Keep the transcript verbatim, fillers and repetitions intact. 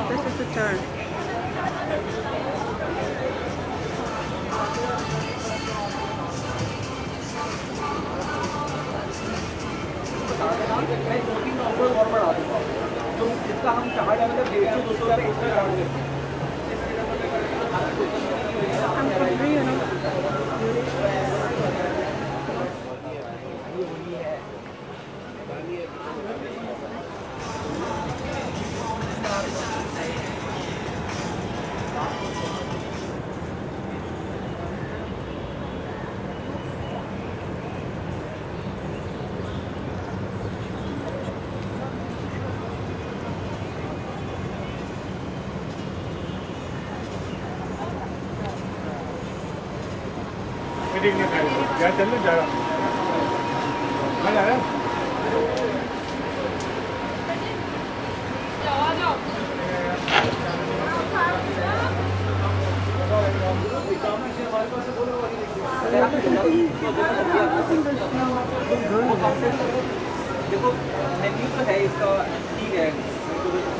This is the turn. I'm hungry, you know. क्या चल रहा है? जा रहा है? देखो मेन्यू तो है इसका ठीक है